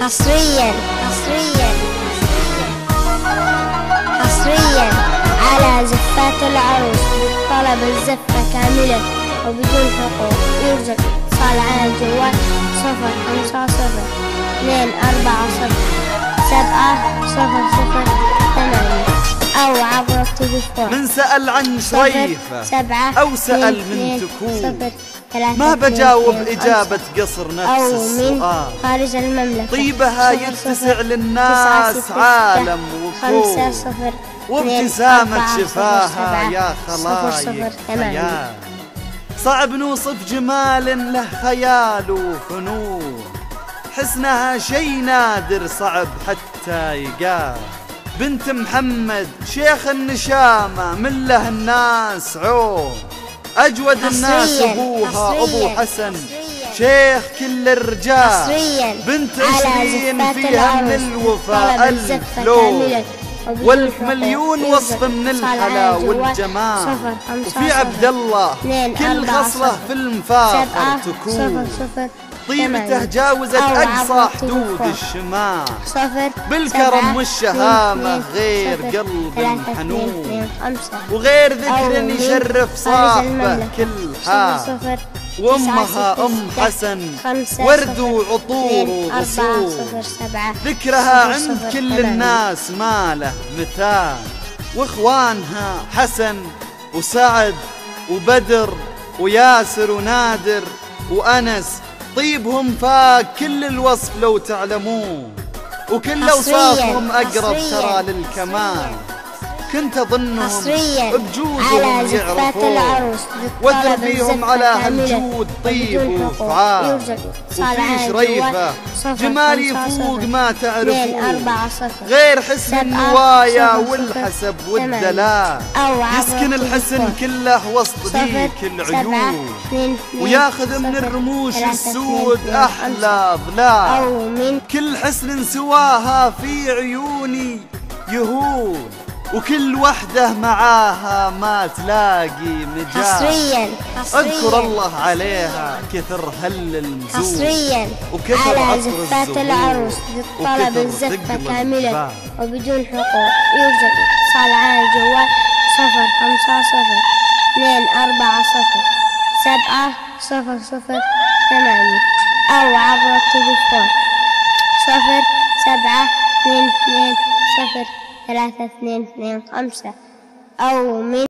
حصريا على زفات العروس طلب الزفة كاملة وبدون حقوق. يرجى اتصال على الجوال 0550-240-700 أو عبر التليفون. من سأل عن شريفة أو سأل من تكون ما بجاوب إجابة قصر نفس السؤال. خارج المملكة طيبها يتسع للناس عالم وكون وابتسامة شفاها يا خلايق خيال. صعب نوصف جمال له خيال وفنون، حسنها شي نادر صعب حتى يقال. بنت محمد شيخ النشامة من له الناس عون، أجود الناس أبوها أبو حسن شيخ كل الرجال. بنت 20 فيها من الوفاء ألف لون والف مليون وصف من الحلا والجمال. وفي عبد الله كل خصلة في المفاخر تكون، طيبته جاوزت أقصى حدود الشمال. بالكرم والشهامة غير قلب حنون وغير ذكر يشرف صاحبه كل حال. وأمها أم حسن ورد وعطور وغصون، ذكرها عند كل الناس ما له مثال. وإخوانها حسن وسعد وبدر وياسر ونادر وأنس، طيبهم فاق كل الوصف لو تعلمون، وكل أوصافهم أقرب ترى للكمال. كنت أظنهم بجودهم يعرفون وادر فيهم على هالجود طيب وفعال. وفي شريفة جمال يفوق ما تعرفون غير حسن النوايا والحسب والدلال. يسكن الحسن كله وسط ذيك العيون وياخذ من الرموش السود أحلى ظلال. كل حسن سواها في عيوني يهون وكل وحده معاها ما تلاقي مجال. اذكر الله عليها كثر هل المزور وكثر على زفات العروس طلب الزفة كاملة وبدون حقوق. يرجى اتصال على الجوال 0550-240-700 أو عبر التليفون 0722032225 أو من